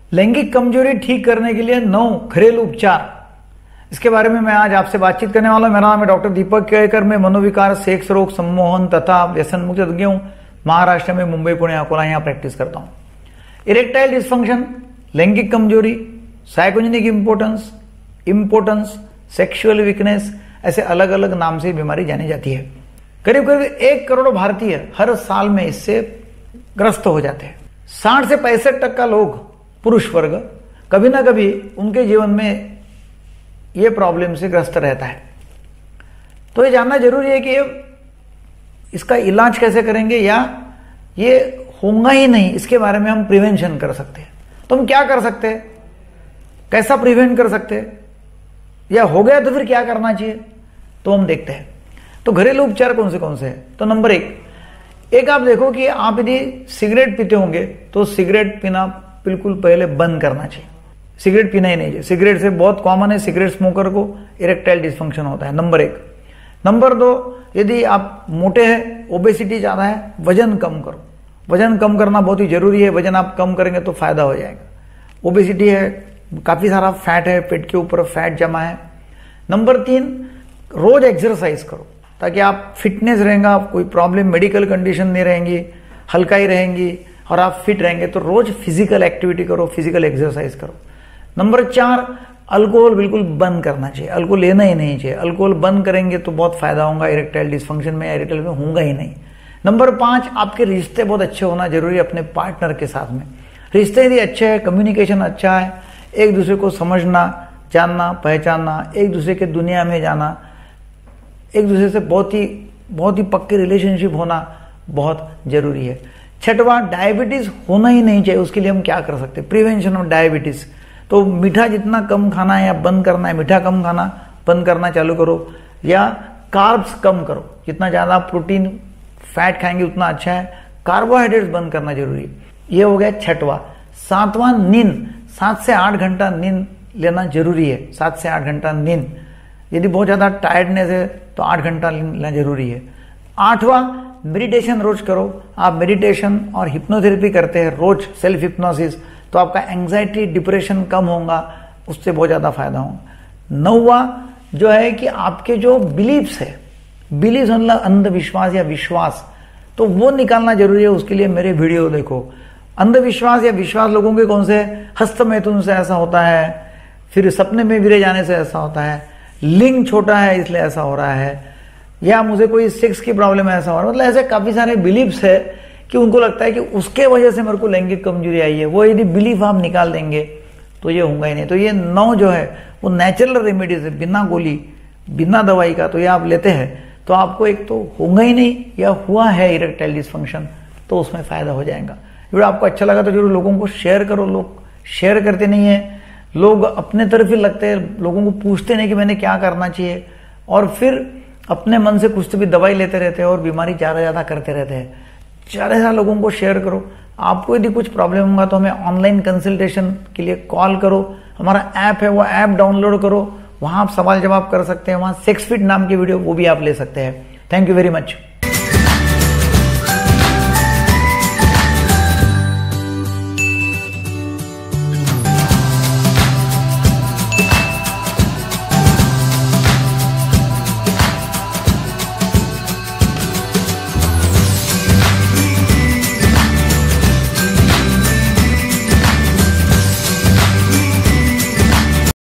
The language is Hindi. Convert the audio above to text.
लैंगिक कमजोरी ठीक करने के लिए 9 घरेलू उपचार, इसके बारे में मैं आज आपसे बातचीत करने वाला हूं। मेरा नाम है डॉक्टर दीपक केळकर। मैं मनोविकार, सेक्स रोग, सम्मोहन तथा व्यसन मुक्त तज्ञ हूं। महाराष्ट्र में मुंबई, पुणे, अकोला यहां प्रैक्टिस करता हूं। इरेक्टाइल डिस्फंक्शन, लैंगिक कमजोरी, साइकोजेनिक इंपोर्टेंस, सेक्सुअल वीकनेस, ऐसे अलग अलग नाम से बीमारी जानी जाती है। करीब करीब 1 करोड़ भारतीय हर साल में इससे ग्रस्त हो जाते हैं। 60 से 65% लोग, पुरुष वर्ग, कभी ना कभी उनके जीवन में ये प्रॉब्लम से ग्रस्त रहता है। तो ये जानना जरूरी है कि इसका इलाज कैसे करेंगे, या ये होगा ही नहीं, इसके बारे में हम प्रिवेंशन कर सकते हैं। तो हम क्या कर सकते हैं, कैसा प्रिवेंट कर सकते हैं, या हो गया तो फिर क्या करना चाहिए, तो हम देखते हैं। तो घरेलू उपचार कौन से हैं? तो नंबर एक आप देखो कि आप यदि सिगरेट पीते होंगे तो सिगरेट पीना बिल्कुल पहले बंद करना चाहिए। सिगरेट पीना ही नहीं चाहिए। सिगरेट से बहुत कॉमन है, सिगरेट स्मोकर को इरेक्टाइल डिस्फंक्शन होता है, नंबर 1। नंबर 2, यदि आप मोटे हैं, ओबेसिटी ज्यादा है, वजन कम करो। वजन कम करना बहुत ही जरूरी है। वजन आप कम करेंगे तो फायदा हो जाएगा। ओबेसिटी है, काफी सारा फैट है, पेट के ऊपर फैट जमा है। नंबर 3, रोज एक्सरसाइज करो ताकि आप फिटनेस रहेगा, कोई प्रॉब्लम, मेडिकल कंडीशन नहीं रहेंगी, हल्का ही रहेंगी और आप फिट रहेंगे। तो रोज फिजिकल एक्टिविटी करो, फिजिकल एक्सरसाइज करो। नंबर 4, अल्कोहल बिल्कुल बंद करना चाहिए। अल्कोहल लेना ही नहीं चाहिए। अल्कोहल बंद करेंगे तो बहुत फायदा होगा इरेक्टाइल डिस्फंक्शन में, इरेक्टाइल में होगा ही नहीं। नंबर 5, आपके रिश्ते बहुत अच्छे होना जरूरी है अपने पार्टनर के साथ में। रिश्ते यदि अच्छे हैं, कम्युनिकेशन अच्छा है, एक दूसरे को समझना, जानना, पहचानना, एक दूसरे के दुनिया में जाना, एक दूसरे से बहुत ही पक्की रिलेशनशिप होना बहुत जरूरी है। 6वां, डायबिटीज होना ही नहीं चाहिए। उसके लिए हम क्या कर सकते हैं, प्रिवेंशन ऑफ डायबिटीज। तो मीठा जितना कम खाना है या बंद करना है, मीठा कम खाना बंद करना चालू करो, या कार्ब्स कम करो। जितना ज्यादा प्रोटीन, फैट खाएंगे उतना अच्छा है। कार्बोहाइड्रेट्स बंद करना जरूरी है। ये हो गया 6वां। 7वां, नींद। 7 से 8 घंटा नींद लेना जरूरी है। 7 से 8 घंटा नींद। यदि बहुत ज्यादा टायर्डनेस है तो 8 घंटा लेना जरूरी है। 8वां, मेडिटेशन रोज करो। आप मेडिटेशन और हिप्नोथेरेपी करते हैं रोज, सेल्फ हिप्नोसिस, तो आपका एंजाइटी, डिप्रेशन कम होगा, उससे बहुत ज्यादा फायदा होगा। 9वां जो है कि आपके जो बिलीव्स है, बिलीव्स मतलब अंधविश्वास या विश्वास, तो वो निकालना जरूरी है। उसके लिए मेरे वीडियो देखो। अंधविश्वास या विश्वास लोगों के कौन से? हस्तमैथुन से ऐसा होता है, फिर सपने में विरे जाने से ऐसा होता है, लिंग छोटा है इसलिए ऐसा हो रहा है, या मुझे कोई सेक्स की प्रॉब्लम है ऐसा हो रहा है। मतलब ऐसे काफी सारे बिलीव्स है कि उनको लगता है कि उसके वजह से मेरे को लैंगिक कमजोरी आई है। वो यदि बिलीफ आप निकाल देंगे तो ये होगा ही नहीं। तो ये 9 जो है वो नेचुरल रेमेडीज है, बिना गोली, बिना दवाई का। तो ये आप लेते हैं तो आपको एक तो होगा ही नहीं, या हुआ है इरेक्टाइल डिस्फंक्शन, तो उसमें फायदा हो जाएगा। वीडियो आपको अच्छा लगा तो जरूर लोगों को शेयर करो। लोग शेयर करते नहीं है, लोग अपने तरफ ही लगते हैं, लोगों को पूछते नहीं कि मैंने क्या करना चाहिए, और फिर अपने मन से कुछ तो भी दवाई लेते रहते हैं और बीमारी ज्यादा करते रहते हैं। ज्यादा लोगों को शेयर करो। आपको यदि कुछ प्रॉब्लम होगा तो हमें ऑनलाइन कंसल्टेशन के लिए कॉल करो। हमारा ऐप है, वो ऐप डाउनलोड करो, वहां आप सवाल जवाब कर सकते हैं। वहां 6 फीट नाम की वीडियो वो भी आप ले सकते हैं। Thank you very much.